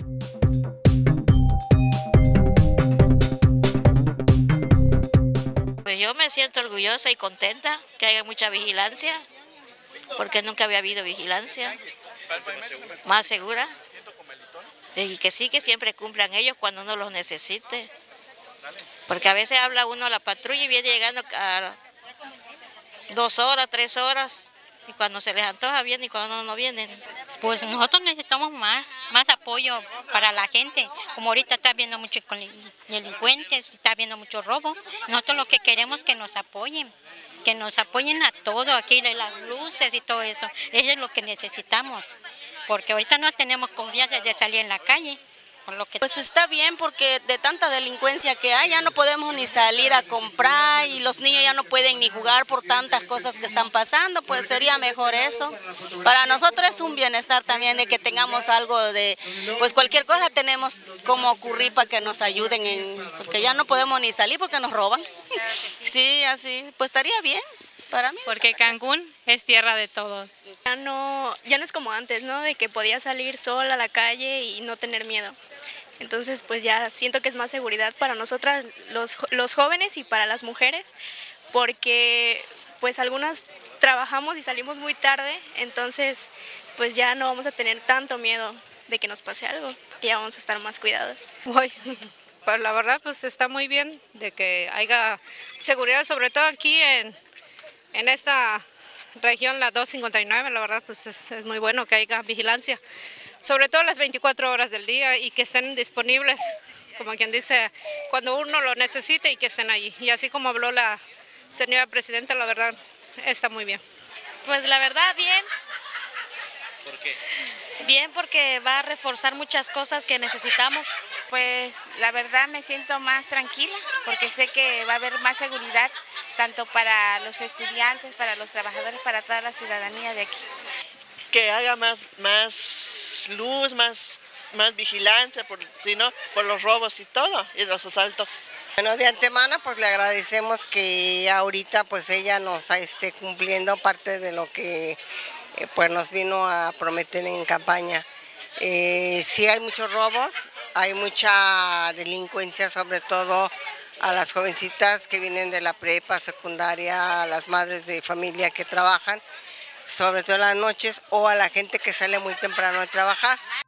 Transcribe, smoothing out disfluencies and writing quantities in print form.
Pues yo me siento orgullosa y contenta que haya mucha vigilancia, porque nunca había habido vigilancia más segura. Y que sí, que siempre cumplan ellos cuando uno los necesite. Porque a veces habla uno a la patrulla y viene llegando a 2 horas, 3 horas, y cuando se les antoja vienen y cuando no vienen. Pues nosotros necesitamos más apoyo para la gente. Como ahorita está habiendo muchos delincuentes, está habiendo mucho robo. Nosotros lo que queremos es que nos apoyen a todo, aquí de las luces y todo eso. Eso es lo que necesitamos, porque ahorita no tenemos confianza de salir en la calle. Pues está bien, porque de tanta delincuencia que hay ya no podemos ni salir a comprar y los niños ya no pueden ni jugar por tantas cosas que están pasando, pues sería mejor eso. Para nosotros es un bienestar también de que tengamos algo de, pues cualquier cosa tenemos como ocurrir para que nos ayuden, porque ya no podemos ni salir porque nos roban. Sí, así, pues estaría bien. Para mí. Porque Cancún es tierra de todos. Ya no es como antes, ¿no? De que podía salir sola a la calle y no tener miedo. Entonces, pues ya siento que es más seguridad para nosotras, los jóvenes y para las mujeres, porque pues algunas trabajamos y salimos muy tarde, entonces pues ya no vamos a tener tanto miedo de que nos pase algo, ya vamos a estar más cuidados. Pues la verdad pues está muy bien de que haya seguridad, sobre todo aquí en esta región, la 259, la verdad pues es muy bueno que haya vigilancia, sobre todo las 24 horas del día y que estén disponibles, como quien dice, cuando uno lo necesite y que estén allí. Y así como habló la señora presidenta, la verdad está muy bien. Pues la verdad bien. ¿Por qué? Bien, porque va a reforzar muchas cosas que necesitamos. Pues la verdad me siento más tranquila porque sé que va a haber más seguridad tanto para los estudiantes, para los trabajadores, para toda la ciudadanía de aquí. Que haya más luz, más vigilancia, por los robos y todo, y los asaltos. Bueno, de antemano pues le agradecemos que ahorita pues ella nos esté cumpliendo parte de lo que pues nos vino a prometer en campaña. Sí hay muchos robos, hay mucha delincuencia, sobre todo a las jovencitas que vienen de la prepa, secundaria, a las madres de familia que trabajan, sobre todo en las noches, o a la gente que sale muy temprano de trabajar.